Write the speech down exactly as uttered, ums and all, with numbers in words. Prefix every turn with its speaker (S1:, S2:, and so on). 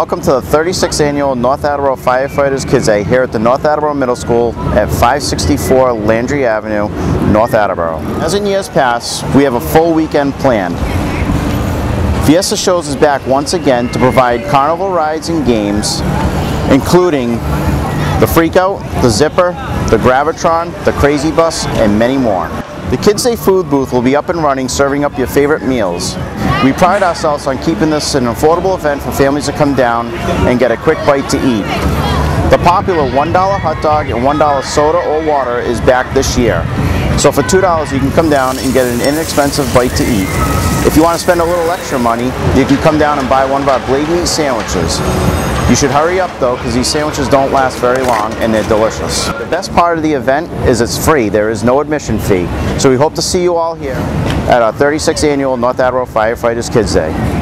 S1: welcome to the thirty-sixth Annual North Attleboro Firefighters Kids Day here at the North Attleboro Middle School at five sixty-four Landry Avenue, North Attleboro. As in years past, we have a full weekend planned. Fiesta Shows is back once again to provide carnival rides and games, including the Freakout, the Zipper, the Gravitron, the Crazy Bus, and many more. The Kids Day food booth will be up and running, serving up your favorite meals. We pride ourselves on keeping this an affordable event for families to come down and get a quick bite to eat. The popular one dollar hot dog and one dollar soda or water is back this year. So for two dollars you can come down and get an inexpensive bite to eat. If you want to spend a little extra money, you can come down and buy one of our Blade Meat sandwiches. You should hurry up though, because these sandwiches don't last very long and they're delicious. The best part of the event is it's free. There is no admission fee. So we hope to see you all here at our thirty-sixth Annual North Attleboro Firefighters Kids Day.